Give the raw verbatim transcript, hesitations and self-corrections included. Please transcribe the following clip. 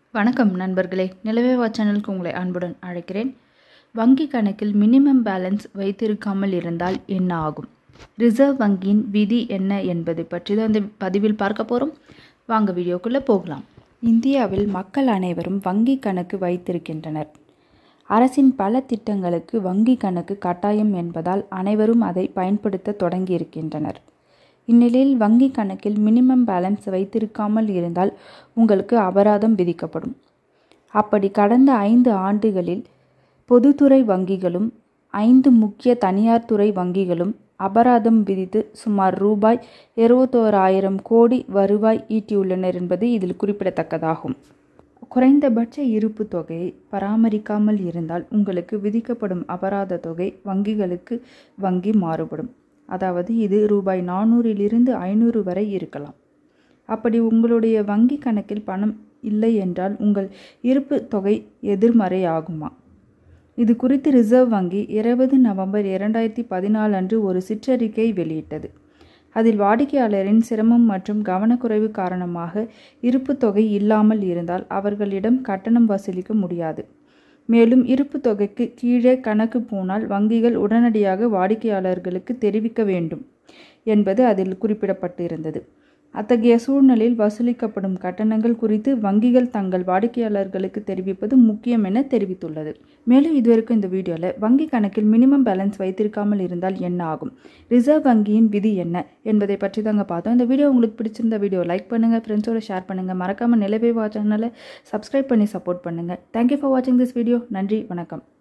வணக்கம் நண்பர்களே, நிலவேவா சேனலுக்கு உங்களை அன்புடன் அழைக்கிறேன். வங்கி கணக்கில் மினிமம் பேலன்ஸ் வைத்திருக்காமல் இருந்தால் என்ன ஆகும்? ரிசர்வ் வங்கியின் விதி என்ன என்பதை பற்றி தான் இந்த பதிவில் பார்க்க போகிறோம். வாங்க வீடியோக்குள்ளே போகலாம். இந்தியாவில் மக்கள் அனைவரும் வங்கி கணக்கு வைத்திருக்கின்றனர். அரசின் பல திட்டங்களுக்கு வங்கி கணக்கு கட்டாயம் என்பதால் அனைவரும் அதை பயன்படுத்த தொடங்கியிருக்கின்றனர். இந்நிலையில் வங்கி கணக்கில் மினிமம் பேலன்ஸ் வைத்திருக்காமல் இருந்தால் உங்களுக்கு அபராதம் விதிக்கப்படும். அப்படி கடந்த ஐந்து ஆண்டுகளில் பொதுத்துறை வங்கிகளும் ஐந்து முக்கிய தனியார் துறை வங்கிகளும் அபராதம் விதித்து சுமார் ரூபாய் இருபத்தோராயிரம் கோடி வருவாய் ஈட்டியுள்ளனர் என்பது இதில் குறிப்பிடத்தக்கதாகும். குறைந்தபட்ச இருப்பு தொகையை பராமரிக்காமல் இருந்தால் உங்களுக்கு விதிக்கப்படும் அபராத தொகை வங்கிகளுக்கு வங்கி மாறுபடும். அதாவது இது ரூபாய் நானூறிலிருந்து ஐநூறு வரை இருக்கலாம். அப்படி உங்களுடைய வங்கி கணக்கில் பணம் இல்லை என்றால் உங்கள் இருப்பு தொகை எதிர்மறை ஆகுமா? இது குறித்து ரிசர்வ் வங்கி இருபது நவம்பர் இரண்டாயிரத்தி பதினாலு அன்று ஒரு சிற்றறிக்கை வெளியிட்டது. அதில் வாடிக்கையாளரின் சிரமம் மற்றும் கவனக்குறைவு காரணமாக இருப்பு தொகை இல்லாமல் இருந்தால் அவர்களிடம் கட்டணம் வசூலிக்க முடியாது. மேலும் இருப்பு தொகைக்கு கீழே கணக்கு போனால் வங்கிகள் உடனடியாக வாடிக்கையாளர்களுக்கு தெரிவிக்க வேண்டும் என்பது அதில் குறிப்பிடப்பட்டிருந்தது. அத்தகைய சூழ்நிலையில் வசூலிக்கப்படும் கட்டணங்கள் குறித்து வங்கிகள் தங்கள் வாடிக்கையாளர்களுக்கு தெரிவிப்பது முக்கியம் என தெரிவித்துள்ளது. மேலும் இதுவரைக்கும் இந்த வீடியோவில் வங்கி கணக்கில் மினிமம் பேலன்ஸ் வைத்திருக்காமல் இருந்தால் என்ன ஆகும், ரிசர்வ் வங்கியின் விதி என்ன என்பதை பற்றி தாங்க பார்த்தோம். இந்த வீடியோ உங்களுக்கு பிடிச்சிருந்த வீடியோ லைக் பண்ணுங்கள், ஃப்ரெண்ட்ஸோட ஷேர் பண்ணுங்கள், மறக்காமல் நிலவேவா சேனலை சப்ஸ்கிரைப் பண்ணி சப்போர்ட் பண்ணுங்கள். தேங்க்யூ ஃபார் வாட்சிங் திஸ் வீடியோ. நன்றி, வணக்கம்.